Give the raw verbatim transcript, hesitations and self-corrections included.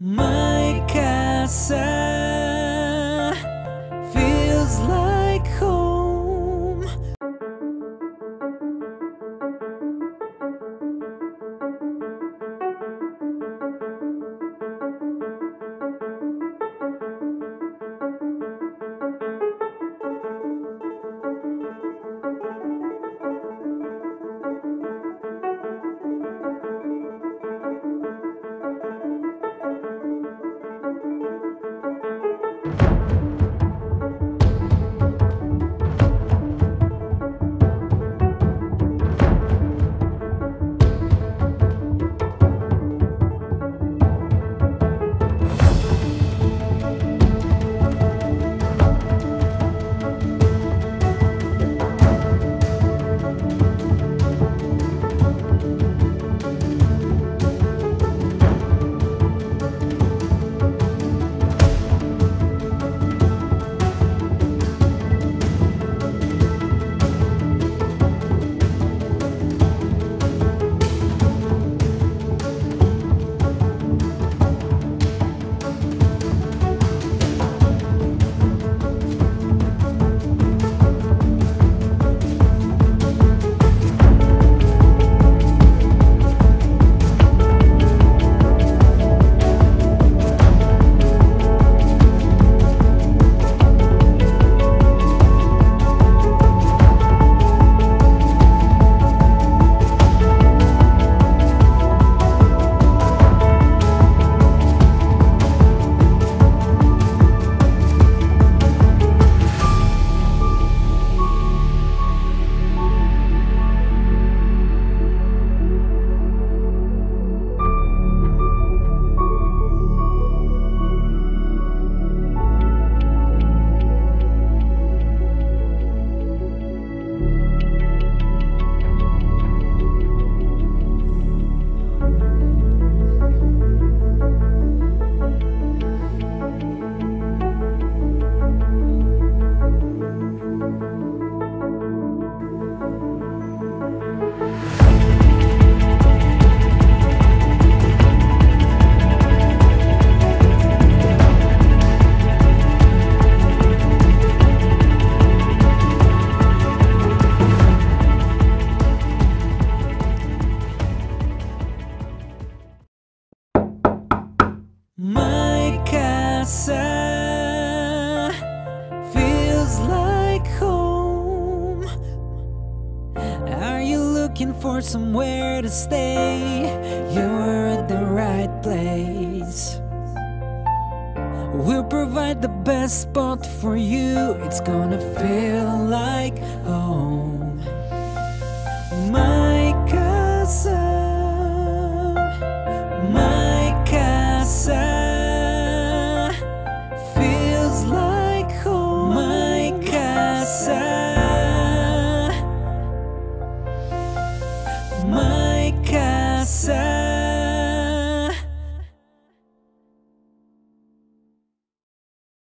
My casa feels like home. My casa feels like home. Are you looking for somewhere to stay? You're at the right place. We'll provide the best spot for you. It's gonna feel like home. My casa, my casa feels like home. My casa, my